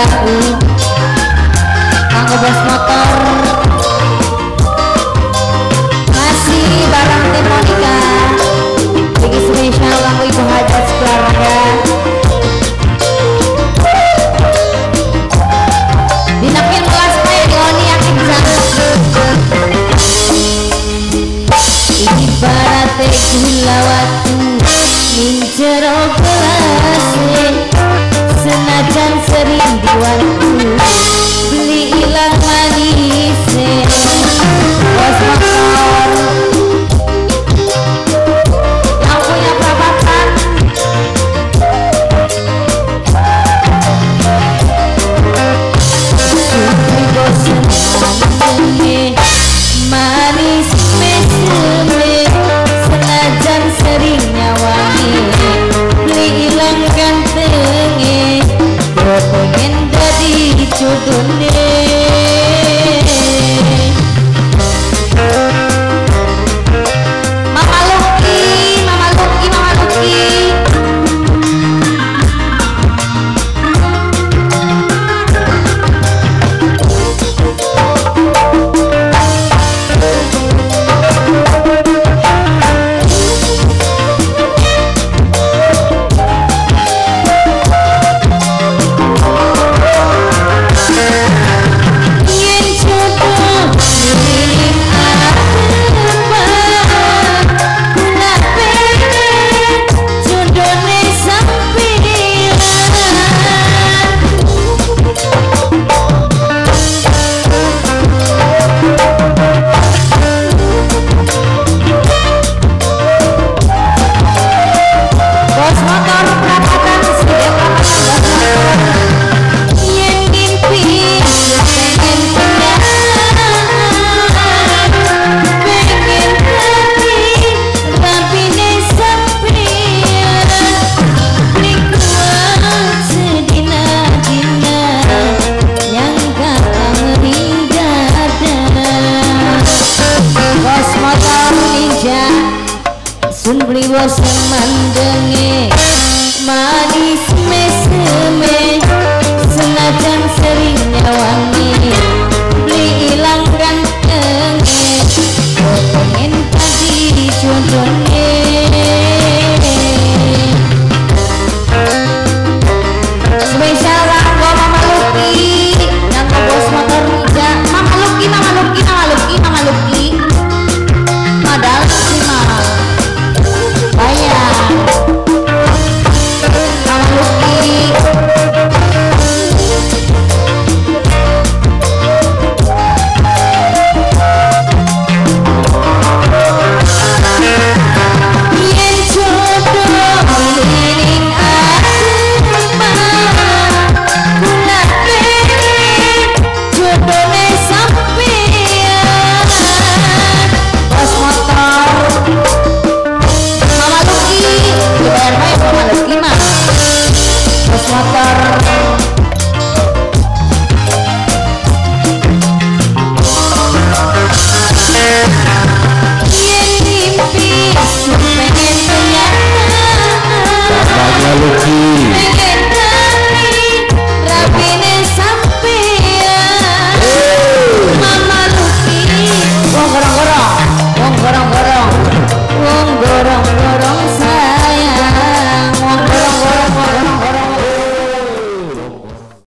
Kanggo bos motor masih barang tim Monica bagi spesial kanggo ibu hajat sekeluarga dinakin kelas Leoni yakin ibarat gula watu minjero gelas senajan sering diwatu beli ilang manis bos motor yang punya perabatan supri bosen manis meseme senajan sering nyawangi beli ilang gantenge pengen jadi jodohnya Mama Luki, Mama Luki, Mama Luki sun beli bos mandenge manis meseme